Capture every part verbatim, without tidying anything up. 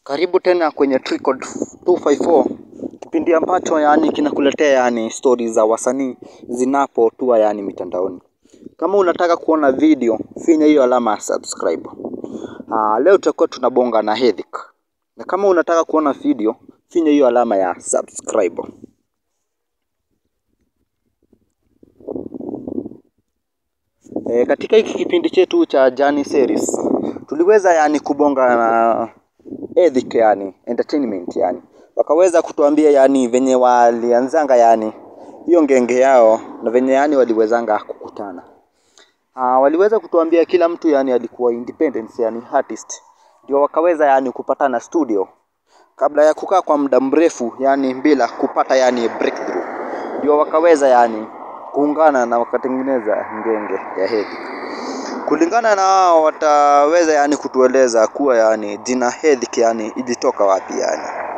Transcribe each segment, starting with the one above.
Karibu tena kwenye Trickod two five four, kipindi ambacho yani kinakuletea yani stories za wasanii zinapotua yani mitandaoni. Kama unataka kuona video, finya hiyo alama ya subscribe. Ah, leo tutakuwa tunabonga na Hedhick. Na kama unataka kuona video, finya hiyo alama ya subscribe. E, katika hiki kipindi chetu cha Journey series, tuliweza yani kubonga na Hedhick yani entertainment yani. Wakaweza kutuambia yani venye walianzanga yani hiyo ngenge yao na venye yani waliwezanga kukutana. Ah, waliweza kutuambia kila mtu yani alikuwa independent yani artist. Ndio wakaweza yani kupatana studio kabla ya kukaa kwa muda mrefu yani bila kupata yani breakthrough. Ndio wakaweza yani kuungana na wakatengeneza ngenge ya Hedhick. Kulingana na wao wataweza yani kutueleza kuwa yani jina Hedhick yani ilitoka wapi yani.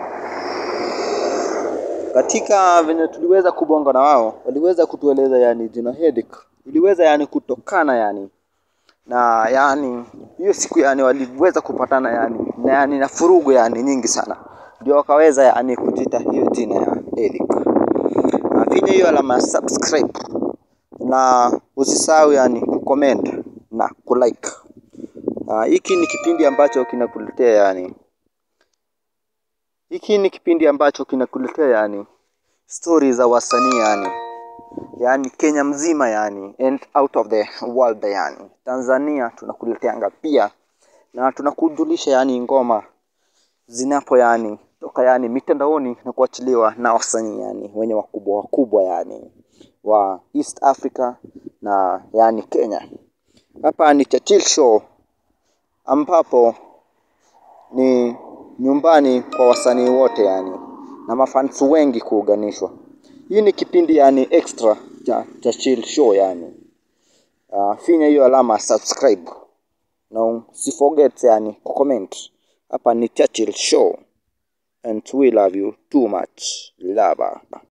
Katika venye tuliweza kubonga na wao, waliweza kutueleza yani jina Hedhick iliweza yani kutokana yani na yani hiyo siku yani waliweza kupatana yani na yani na furugu yani nyingi sana. Ndio wakaweza yani kujita hiyo jina ya Hedhick. Finya hiyo alama subscribe na usisahau yani kucomment na kulike. Uh, hiki ni kipindi ambacho kinakuletea yani hiki ni kipindi ambacho kinakuletea yani stories za wasanii yani yani Kenya mzima yani and out of the world yani. Tanzania tunakuleteanga pia na tunakujulisha yani ngoma zinapo yani toka yani mitandaoni na kuachiliwa na wasanii yani wenye wakubwa wakubwa yani wa East Africa na yani Kenya. Hapa ni Churchill show ambapo ni nyumbani kwa wasanii wote yani na mafans wengi kuunganishwa. Hii ni kipindi yani extra cha Churchill show yani. Uh, finya hiyo alama subscribe na usiforget yani comment. Hapa ni Churchill show and we love you too much. Lava.